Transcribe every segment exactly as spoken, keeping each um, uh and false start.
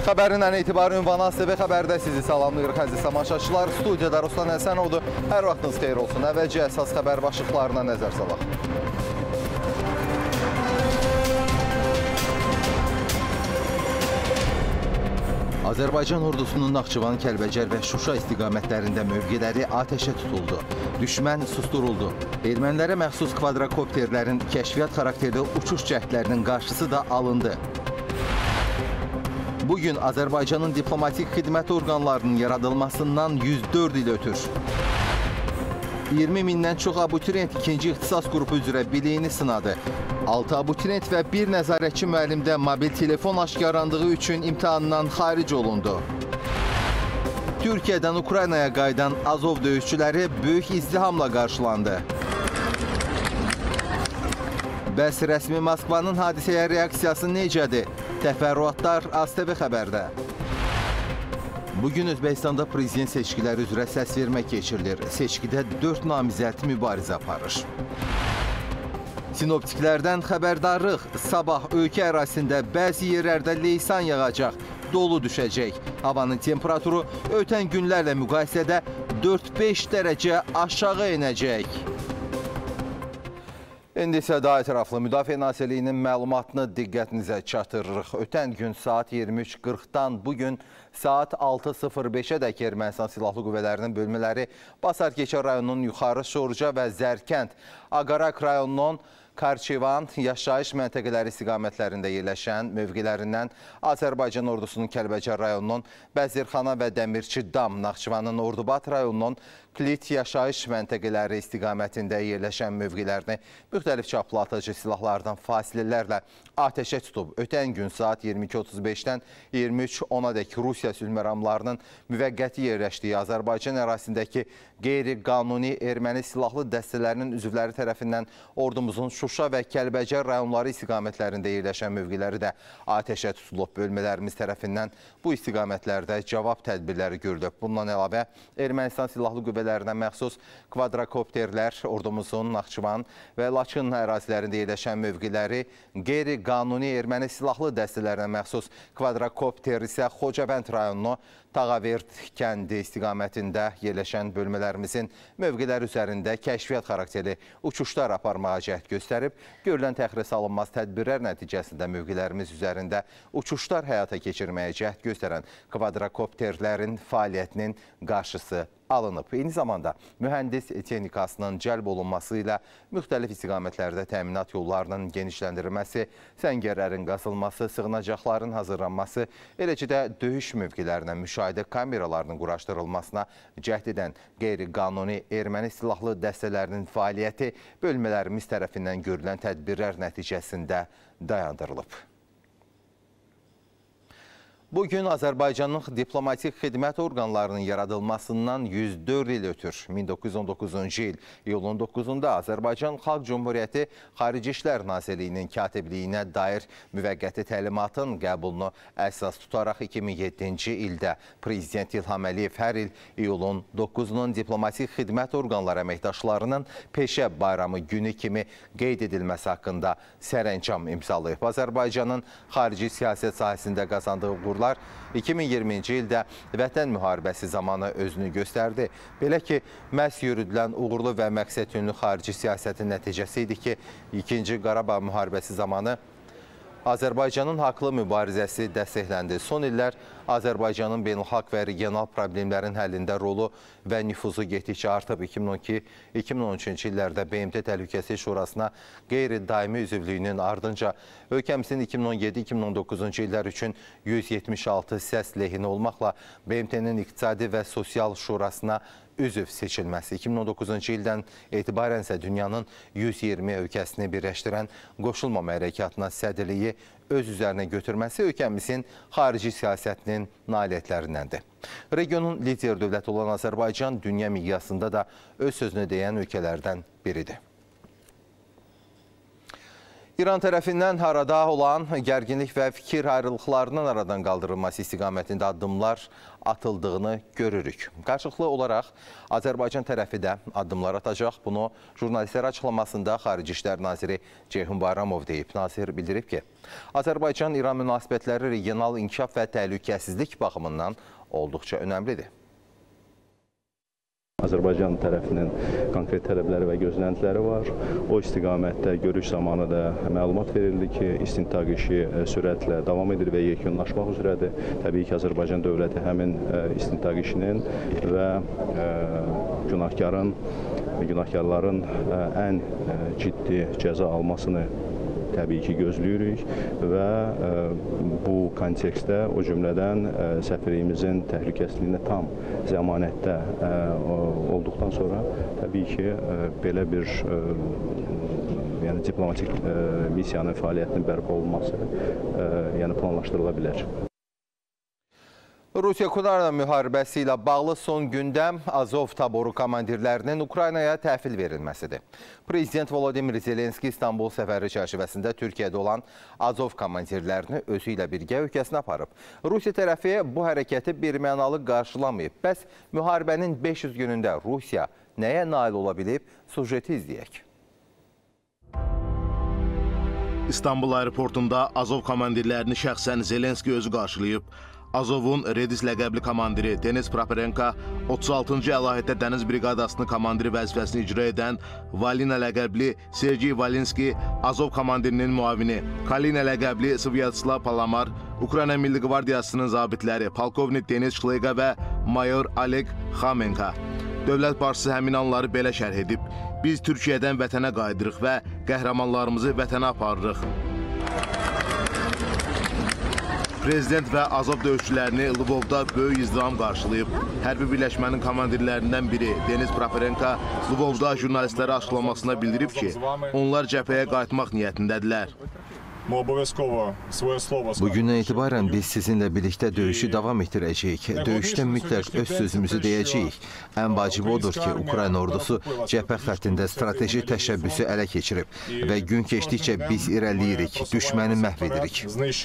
Xəbərindən etibarən ünvanı A S T V xəbərdə sizi salamlayırıq əziz tamaşaçılar. Studiyada Ruslan Həsənovdur. Hər vaxtınız xeyir olsun. Əvvəlcə əsas xəbər başlıqlarına nəzər salaq. Azərbaycan ordusunun Naxçıvan, Kəlbəcər və Şuşa istiqamətlərində mövqeləri atəşə tutuldu. Düşmən susturuldu. Ermənilərə məxsus kvadrakopterlərin kəşfiyyat xarakterli uçuş cəhdlərinin qarşısı da alındı. Bugün Azərbaycanın diplomatik xidmət orqanlarının yaradılmasından yüz dörd il ötür. iyirmi mindən çox abituriyent ikinci ixtisas qrupu üzrə biliyini sınadı. altı abituriyent və bir nəzarətçi müəllimdə mobil telefon aşkarlandığı üçün imtahandan xaric olundu. Türkiyədən Ukraynaya qayıdan Azov döyüşçüləri böyük izdihamla qarşılandı. Bəs rəsmi Moskvanın hadisəyə reaksiyası necədir? Təfərrüatlar A S T V xəbərdə. Bugün Özbəkistanda prezident seçkiləri üzrə səs vermə keçirilir. Seçkidə dörd namizəd mübarizə aparır. Sinoptiklərdən xəbərdarlıq. Sabah ölkə ərazisində bəzi yerlərdə leysan yağacaq, dolu düşəcək. Havanın temperaturu ötən günlərlə müqayisədə dörd beş dərəcə aşağı enəcək. İndi isə daha ətraflı Müdafiə Nazirliyinin məlumatını diqqətinizə çatdırırıq. Ötən gün saat iyirmi üç qırxdan bugün saat altı sıfır beşədək Ermənistan Silahlı Qüvvələrinin bölmələri Basarkeçə rayonunun Yuxarı Şoruca və Zərkənd, Aqarak rayonunun Karçivan yaşayış məntəqələri istiqamətlərində yerləşən mövqələrindən Azərbaycan ordusunun Kəlbəcər rayonunun Bəzirxana və Dəmirçi Dam, Naxçıvanın Ordubad rayonunun Klit yaşayış məntəqələri istiqamətində yerləşən mövqələrini müxtəlif çaplı atıcı silahlardan fasilələrlə atəşə tutub. Ötən gün saat iyirmi iki otuz beşdən iyirmi üç onadək Rusiya sülhməramlarının müvəqqəti yerləşdiyi Azərbaycan ərazisindəki qeyri-qanuni erməni silahlı dəstələrinin üzvləri tərəfindən ordumuzun Şuşa və Kəlbəcər rayonları istiqamətlərində yerləşən mövqeləri də atəşə tutulub. Bölmələrimiz tərəfindən bu istiqamətlərdə cavab tədbirləri görülüb. Bundan əlavə Ermənistan Silahlı Qüvvələrinə məxsus kvadrakopterlər ordumuzun Naxçıvan və Laçın ərazilərində yerləşən mövqeləri, qeyri-qanuni erməni silahlı dəstələrinə məxsus kvadrakopter isə Xocavənd rayonunu Tağaverd kəndi istiqamətində yerləşən bölmələrimizin mövqeləri üzərində kəşfiyyat xarakterli uçuşlar aparmağa cəhd göstərib. Görülən təxirə salınmaz tədbirlər nəticəsində mövqelərimiz üzərində uçuşlar həyata keçirməyə cəhd göstərən kvadrakopterlərin fəaliyyətinin qarşısı alınıb. Eyni zamanda mühəndis texnikasının cəlb olunması ilə müxtəlif istiqamətlərdə təminat yollarının genişləndirilməsi, səngərlərin qazılması, sığınacaqların hazırlanması, eləcə də döyüş mövqelərinə müşahidə kameralarının quraşdırılmasına cəhd edən qeyri-qanuni erməni silahlı dəstələrinin fəaliyyəti bölmələrimiz tərəfindən görülən tədbirlər nəticəsində dayandırılıb. Bugün Azərbaycanın diplomatik xidmət orqanlarının yaradılmasından yüz dörd il ötür. min doqquz yüz on doqquzuncu il iyulun doqquzunda Azərbaycan Xalq Cumhuriyyəti Xarici İşlər Nazirliyinin katibliyinə dair müvəqqəti təlimatın qəbulunu əsas tutaraq iki min yeddinci ildə Prezident İlham Əliyev hər il iyulun doqquzunun diplomatik xidmət orqanları əməkdaşlarının peşə bayramı günü kimi qeyd edilməsi haqqında sərəncam imzalayıb. Azərbaycanın xarici siyasət sahəsində qazandığı uğurlar iki min iyirminci ildə Vətən müharibəsi zamanı özünü göstərdi. Belə ki, məhz yürüdülən uğurlu və məqsədyönlü xarici siyasətin nəticəsi idi ki, ikinci Qarabağ müharibəsi zamanı Azərbaycanın haqlı mübarizəsi dəstəkləndi. Son illər Azərbaycanın beynəlxalq və regional problemlərin həllində rolu və nüfuzu getdikcə artıb. iki min on iki iki min on üçüncü illərdə B M T Təhlükəsizlik Şurasına qeyri-daimi üzvlüyünün ardınca ölkəmizin iki min on yeddi iki min on doqquzuncu illər üçün yüz yetmiş altı səs lehinə olmaqla B M T-nin İqtisadi və Sosial Şurasına üzv seçilməsi, iki min on doqquzuncu ildən etibarən isə dünyanın yüz iyirmi ölkəsini birləşdirən qoşulmama hərəkatına sədrliyi öz üzərinə götürməsi ölkəmizin xarici siyasətinin nailiyyətlərindəndir. Regionun lider dövləti olan Azərbaycan dünya miqyasında da öz sözünü deyən ölkələrdən biridir. İran tərəfindən harada olan gərginlik və fikir ayrılıqlarının aradan qaldırılması istiqamətində addımlar atıldığını görürük. Qarşılıqlı olaraq Azərbaycan tərəfi də addımlar atacaq. Bunu jurnalistlər açıqlamasında Xarici İşlər Naziri Ceyhun Bayramov deyib. Nazir bildirib ki, Azərbaycan-İran münasibətləri regional inkişaf və təhlükəsizlik baxımından olduqca önəmlidir. Azərbaycan tərəfinin konkret tələbləri və gözləntiləri var. O istiqamətdə görüş zamanı da məlumat verildi ki, istintaq işi sürətlə davam edir və yekunlaşmaq üzrədir. Təbii ki, Azərbaycan dövləti həmin istintaq işinin və günahkarın, günahkarların ən ciddi cəza almasını təbii ki, gözləyirik və bu kontekstdə o cümlədən səfirliyimizin təhlükəsizliyinə tam zəmanətdə olduqdan sonra təbii ki, belə bir yəni diplomatik missiyanın fəaliyyətinin bərpa olunması yəni planlaşdırıla bilər. Rusiya-Ukrayna müharibəsi ilə bağlı son gündəm Azov taboru komandirlərinin Ukraynaya təhvil verilməsidir. Prezident Volodimir Zelenski İstanbul səfəri çərçivəsində Türkiyədə olan Azov komandirlərini özü ilə birgə ölkəsinə aparıb. Rusiya tərəfi bu hərəkəti birmənalı qarşılamayıb. Bəs müharibənin beş yüz günündə Rusiya nəyə nail ola bilib? Sujeti izləyək. İstanbul aeroportunda Azov komandirlərini şəxsən Zelenski özü qarşılayıb. Azovun Redis ləqəbli komandiri Denis Properenko, otuz altıncı əlahiddə dəniz briqadasının komandiri vəzifəsini icra edən Valina ləqəbli Sergey Valinski, Azov komandirinin müavini Kalina ləqəbli Svyatsislav Palamar, Ukrayna Milli Qvardiyasının zabitləri Polkovnik Denis Şleyqa və mayor Oleg Xamenko. Dövlət başçısı həmin anları belə şərh edib. Biz Türkiyədən vətənə qayıdırıq və qəhrəmanlarımızı vətənə aparırıq. Prezident və Azov döyüşçülərini Lvovda böyük izdiham qarşılayıb. Hərbi birləşmənin komandirlərindən biri Denis Properenko Lvovda jurnalistlərə açıqlamasında bildirib ki, onlar cəbhəyə qayıtmaq niyyətindədirlər. Bugündən etibarən biz sizinlə birlikdə döyüşü davam etdirəcəyik. Döyüşdə mütləq öz sözümüzü deyəcəyik. Ən vacib odur ki, Ukrayna ordusu cəbhə xəttində strateji təşəbbüsü ələ keçirib və gün keçdikcə biz irəliyirik, düşməni məhv edirik.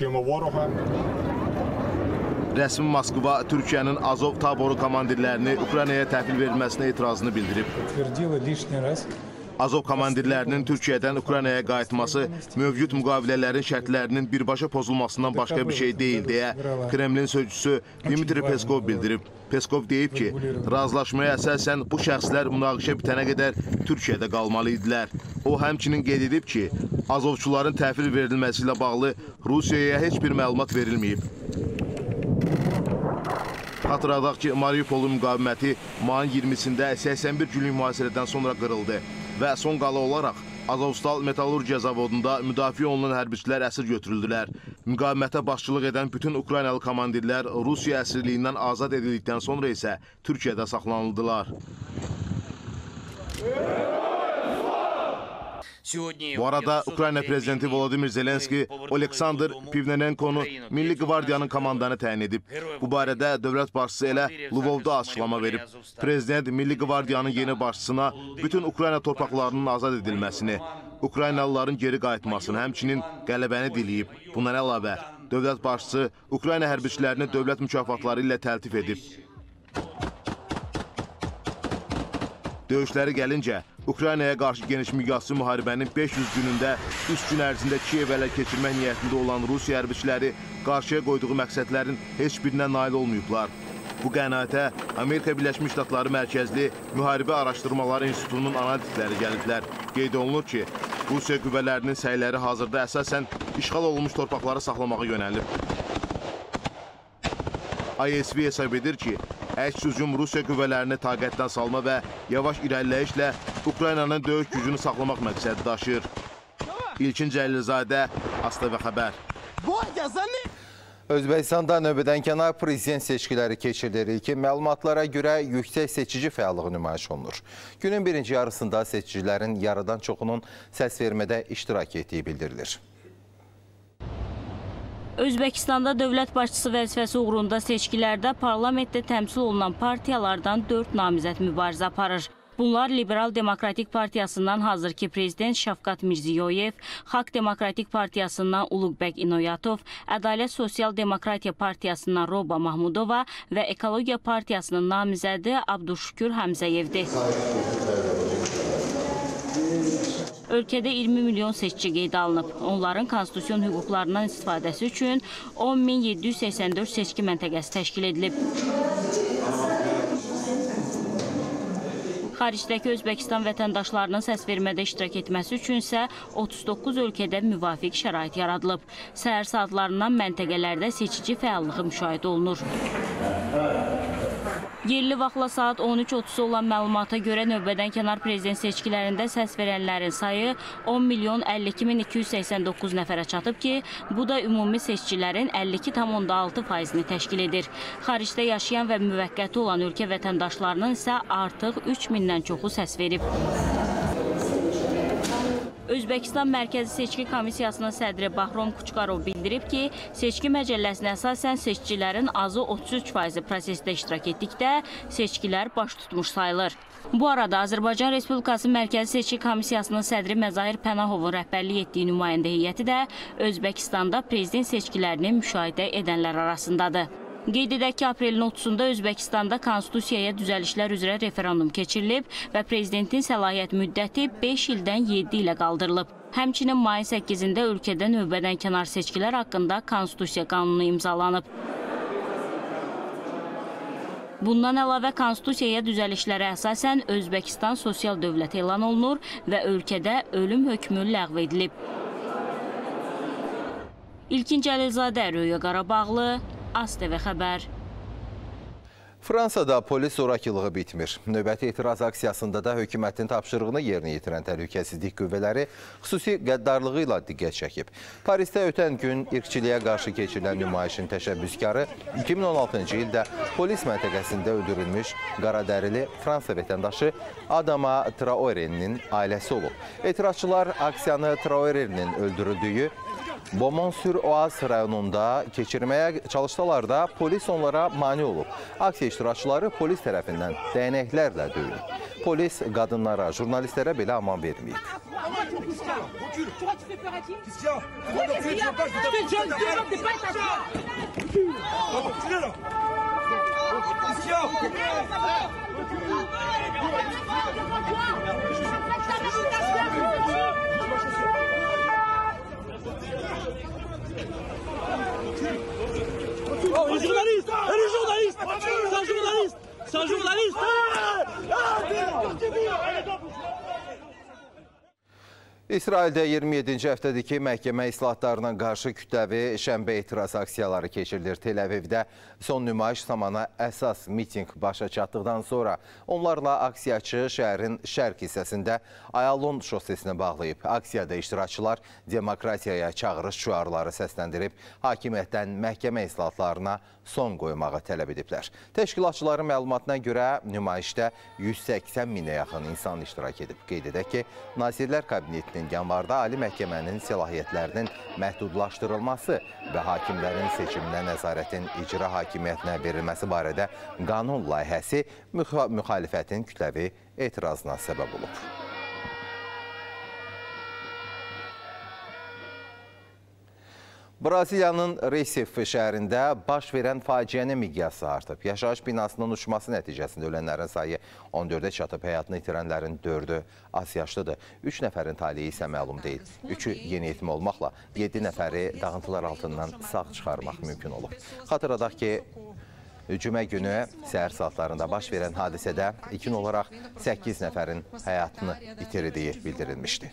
Rəsmi Moskva Türkiyənin Azov taboru komandirlərini Ukraynaya təhvil verilməsinə etirazını bildirib. Azov komandirlərinin Türkiyədən Ukraynaya qayıtması mövcud müqavilələrin şərtlərinin birbaşa pozulmasından başqa bir şey deyil, deyə Kremlin sözcüsü Dmitri Peskov bildirib. Peskov deyib ki, razılaşmaya əsasən bu şəxslər münaqişə bitənə qədər Türkiyədə qalmalı idilər. O, həmçinin qeyd edib ki, Azovçuların təhvil verilməsi ilə bağlı Rusiyaya heç bir məlumat verilməyib. Xatırladaq ki, Mariupolun müqaviməti mayın iyirmisində səksən bir günlük mühasirədən sonra qırıldı və son qala olaraq Azovstal Metallurgiya zavodunda müdafiə olunan hərbiçilər əsir götürüldülər. Müqavimətə başçılıq edən bütün Ukraynalı komandirlər Rusiya əsirliyindən azad edildikdən sonra isə Türkiyədə saxlanıldılar. Bu arada Ukrayna prezidenti Volodimir Zelenski Oleksandr Pivnenenkonu Milli Qvardiyanın komandanı təyin edib. Bu barədə dövlət başçısı elə Lvovda açıqlama verib. Prezident Milli Qvardiyanın yeni başçısına bütün Ukrayna torpaqlarının azad edilməsini, Ukraynalıların geri qayıtmasını, həmçinin qələbəni diləyib. Bundan əlavə, dövlət başçısı Ukrayna hərbiçilərini dövlət mükafatları ilə təltif edib. Döyüşləri gəlincə, Ukraynaya qarşı geniş miqyaslı müharibənin beş yüz günündə üç gün ərzində Kiyev ələ keçirmək niyyətində olan Rusiya hərbiçiləri qarşıya qoyduğu məqsədlərin heç birinə nail olmayıblar. Bu qənaətə Amerika Birləşmiş Ştatları mərkəzli Müharibə Araşdırmaları İnstitutunun analitikləri gəliblər. Qeyd olunur ki, Rusiya qüvvələrinin səyləri hazırda əsasən işğal olunmuş torpaqları saxlamağa yönəlib. I S V hesab edir ki, əks hücum Rusiya qüvvələrini taqətdən salma və yavaş irəliləyişlə Ukraynanın döyüş gücünü saxlamaq məqsədi daşıyır. İlkin Cəlilzadə, ASTV Xəbər. Özbəkistanda növbədənkənar prezident seçkiləri keçirilir ki, məlumatlara görə yüksək seçici fəallığı nümayiş olunur. Günün birinci yarısında seçicilərin yarıdan çoxunun səs vermədə iştirak etdiyi bildirilir. Özbəkistanda dövlət başçısı vəzifəsi uğrunda seçkilərdə parlamentdə təmsil olunan partiyalardan dörd namizəd mübarizə aparır. Bunlar Liberal Demokratik Partiyasından hazırki prezident Şavkat Mirziyoyev, Xalq Demokratik Partiyasından Uluqbək İnoyatov, Ədalət Sosial Demokratiya Partiyasından Roba Mahmudova və Ekologiya Partiyasının namizədi Abduşükür Həmzəyevdir. Ölkədə iyirmi milyon seçici qeydə alınıb. Onların konstitusiyon hüquqlarından istifadəsi üçün on min yeddi yüz səksən dörd seçki məntəqəsi təşkil edilib. Xaricdəki Özbəkistan vətəndaşlarının səsvermədə iştirak etməsi üçün isə otuz doqquz ölkədə müvafiq şərait yaradılıb. Səhər saatlarından məntəqələrdə seçici fəallığı müşahidə olunur. Yerli vaxtla saat on üç otuz olan məlumata görə növbədən kənar prezident seçkilərində səs verənlərin sayı on milyon əlli iki min iki yüz səksən doqquz nəfərə çatıb ki, bu da ümumi seçicilərin əlli iki tam onda altı faizini təşkil edir. Xaricdə yaşayan və müvəqqəti olan ölkə vətəndaşlarının isə artıq üç mindən çoxu səs verib. Özbəkistan Mərkəzi Seçki Komissiyasının sədri Bahrom Kuçkarov bildirib ki, seçki məcəlləsinə əsasən seçicilərin azı otuz üç faizi prosesdə iştirak etdikdə seçkilər baş tutmuş sayılır. Bu arada Azərbaycan Respublikası Mərkəzi Seçki Komissiyasının sədri Məzahir Pənahovun rəhbərlik etdiyi nümayəndə heyəti də Özbəkistanda prezident seçkilərini müşahidə edənlər arasındadır. Qeyd edək ki, aprelin otuzunda Özbəkistanda konstitusiyaya düzəlişlər üzrə referendum keçirilib və prezidentin səlahiyyət müddəti beş ildən yeddi ilə qaldırılıb. Həmçinin mayın səkkizində ölkədə növbədən kənar seçkilər haqqında konstitusiya qanunu imzalanıb. Bundan əlavə konstitusiyaya düzəlişlərə əsasən Özbəkistan sosial dövlət elan olunur və ölkədə ölüm hökmü ləğv edilib. İlkin Cəlilzadə, Röya Qarabağlı, A S T V xəbər. Fransada polis zorakılığı bitmir. Növbəti etiraz aksiyasında da hökumətin tapşırığını yerinə yetirən təhlükəsizlik qüvvələri xüsusi qəddarlığı ilə diqqət çəkib. Parisdə ötən gün irqçiliyə qarşı keçirilən nümayişin təşəbbüskarı iki min on altıncı ildə polis məntəqəsində öldürülmüş qaradərili Fransa vətəndaşı Adama Traore'nin ailəsi olub. Etirazçılar aksiyanı Traore'nin öldürüldüyü Beaumont-sur-Oise rayonunda keçirməyə çalışsalar da polis onlara mane olub. Aksiya iştirakçıları polis tərəfindən dəyənəklərlə döyülüb. Polis qadınlara, jurnalistlərə belə aman verməyib. Oh, un journaliste! Un journaliste! C'est un journaliste! C'est un journaliste! İsraildə iyirmi yeddinci həftədəki məhkəmə islahatlarına qarşı kütləvi şənbə etiraz aksiyaları keçirilir. Tel Avivdə son nümayiş zamanı əsas miting başa çatdıqdan sonra onlarla aksiyaçı şəhərin şərq hissəsində Ayalon şosesinə bağlayıb. Aksiyada iştirakçılar demokratiyaya çağırış şüarları səsləndirib, hakimiyyətdən məhkəmə islahatlarına son qoymağı tələb ediblər. Təşkilatçıların məlumatına görə nümayişdə yüz səksən minə yaxın insan iştirak edib. Qeyd edək ki, Nazirlər Kabinetinin yanvarda Ali Məhkəmənin səlahiyyətlərinin məhdudlaşdırılması və hakimlərin seçiminə nəzarətin icra hakimiyyətinə verilməsi barədə qanun layihəsi müxalifətin kütləvi etirazına səbəb olub. Braziliyanın Recife şəhərində baş verən faciənin miqyası artıb. Yaşayış binasının uçması nəticəsində ölənlərin sayı on dördə çatıb, həyatını itirənlərin dördü az yaşlıdır. üç nəfərin taliyi isə məlum deyil. üçü yeniyetmə olmaqla yeddi nəfəri dağıntılar altından sağ çıxarmaq mümkün olub. Xatırladaq ki, cümə günü səhər saatlarında baş verən hadisədə ilkin olaraq səkkiz nəfərin həyatını itirdiyi bildirilmişdi.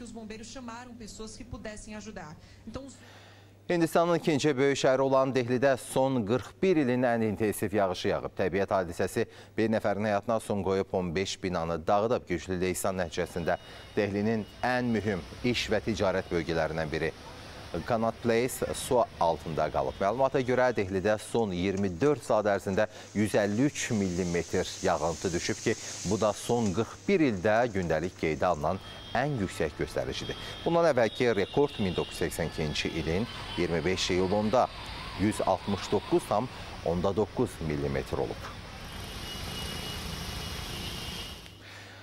Hindistanın ikinci böyük şəhəri olan Dehlidə son qırx bir ilin ən intensiv yağışı yağıb. Təbiət hadisəsi bir nəfərin həyatına son qoyub on beş binanı dağıdıb. Güclü leysan nəticəsində Dehlinin ən mühüm iş və ticarət bölgələrindən biri Connaught Place su altında qalıb. Məlumata görə Dehlidə son iyirmi dörd saat ərzində yüz əlli üç millimetr yağıntı düşüb ki, bu da son qırx bir ildə gündəlik qeydə alınan ən yüksək göstəricidir. Bundan əvvəlki rekord min doqquz yüz səksən ikinci ilin iyirmi beş iyulunda yüz altmış doqquz tam onda doqquz millimetr olub.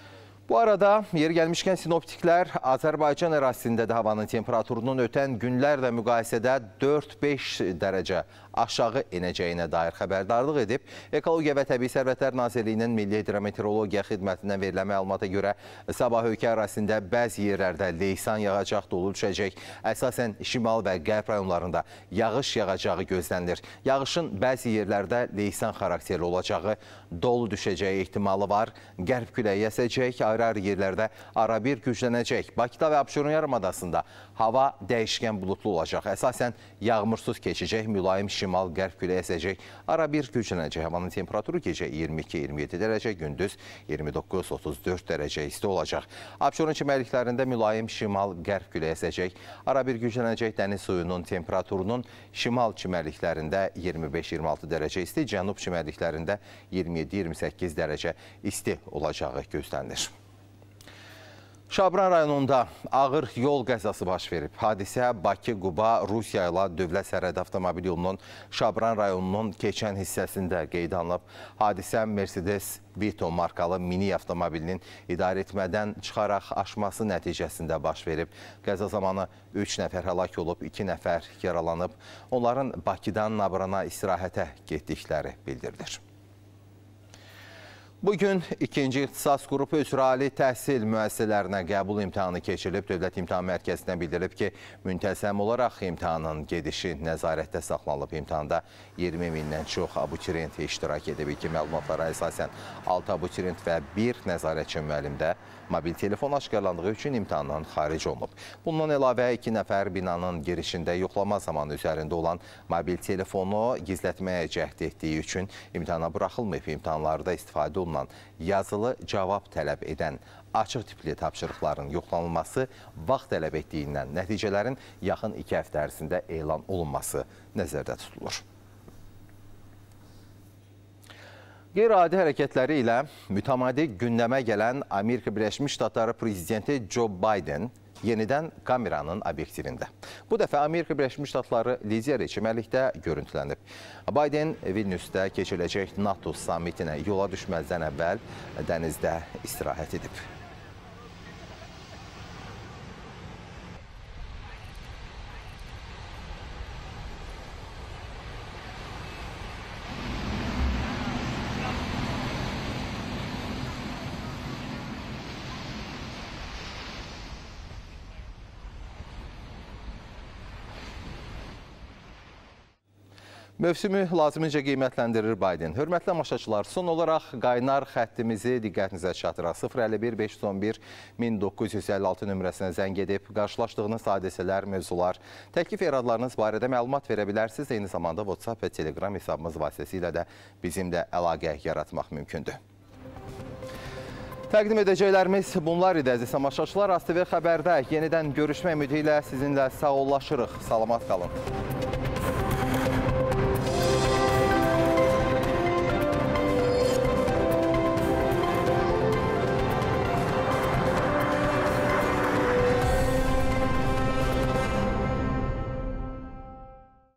Bu arada yeri gəlmişkən sinoptiklər Azərbaycan ərazisində də havanın temperaturunun ötən günlərlə müqayisədə dörd beş dərəcə aşağı enəcəyinə dair xəbərdarlıq edib. Ekologiya və Təbii Sərvətlər Nazirliyinin Milli Hidrometeorologiya Xidmətindən verilən məlumata görə sabah ölkə ərazisində bəzi yerlərdə leysan yağacaq, dolu düşəcək. Əsasən şimal və qərb rayonlarında yağış yağacağı gözlənilir. Yağışın bəzi yerlərdə leysan xarakterli olacağı, dolu düşəcəyi ehtimalı var. Qərb küləyi əsəcək, ayrı-ayrı yerlərdə arabir güclənəcək. Bakıda və Abşeron yarımadasında hava dəyişkən bulutlu olacaq. Əsasən yağmursuz keçəcək, mülayim şimal qərb küləyi əsəcək, arabir güclənəcək. Havanın temperaturu gecə iyirmi iki iyirmi yeddi dərəcə, gündüz iyirmi doqquz otuz dörd dərəcə isti olacaq. Abşeron çimərliklərində mülayim şimal qərb küləyi əsəcək, arabir güclənəcək. Dəniz suyunun temperaturunun şimal çimərliklərində iyirmi beş iyirmi altı dərəcə isti, cənub çimərliklərində iyirmi yeddi iyirmi səkkiz dərəcə isti olacağı gözlənilir. Şabran rayonunda ağır yol qəzası baş verib. Hadisə Bakı-Quba Rusiya ilə dövlət sərhəd avtomobil yolunun Şabran rayonunun keçən hissəsində qeydə alınıb. Hadisə Mercedes Vito markalı mini avtomobilinin idarəetmədən çıxaraq aşması nəticəsində baş verib. Qəza zamanı üç nəfər həlak olub, iki nəfər yaralanıb. Onların Bakıdan Nabrana istirahətə getdikləri bildirilir. Bugün ikinci ixtisas qrupu üzrə ali təhsil müəssisələrinə qəbul imtahanı keçirilib. Dövlət İmtahan Mərkəzindən bildirilib ki, müntəzəm olaraq imtahanın gedişi nəzarətdə saxlanılıb. İmtahanda iyirmi mindən çox abituriyent iştirak edib. İki məlumatlara əsasən altı abituriyent və bir nəzarətçi müəllimdə mobil telefon aşkarlandığı üçün imtahandan xaric olunub. Bundan əlavə iki nəfər binanın girişində yoxlama zamanı üzərində olan mobil telefonu gizlətməyə cəhd etdiyi üçün imtahana buraxılmayıb. İmtahanlarda istifadə olunan yazılı cavab tələb edən açıq tipli tapşırıqların yoxlanılması vaxt tələb etdiyindən nəticələrin yaxın iki həftə ərzində elan olunması nəzərdə tutulur. Qeyri-adi hərəkətləri ilə mütəmadi gündəmə gələn Amerika Birləşmiş Ştatları prezidenti Joe Biden yenidən kameranın obyektivində. Bu dəfə Amerika Birləşmiş Ştatları lideri çimərlikdə görüntülənib. Biden Vilniusda keçiriləcək NATO samitinə yola düşməzdən əvvəl dənizdə istirahət edib. Mövsümü lazımınca qiymətləndirir Biden. Hörmətli tamaşaçılar, son olaraq qaynar xəttimizi diqqətinizə çatdıraq. sıfır əlli bir beş yüz on bir min doqquz yüz əlli altı nömrəsinə zəng edib, qarşılaşdığınız hadisələr, mövzular, təklif eradlarınız barədə məlumat verə bilərsiniz. Eyni zamanda WhatsApp və Telegram hesabımız vasitəsilə də bizimlə əlaqə yaratmaq mümkündür. Təqdim edəcəklərimiz bunlar idi, əziz tamaşaçılar. A S T V xəbərdə yenidən görüşmək ümidi ilə sizinlə sağollaşırıq. Salamat qalın.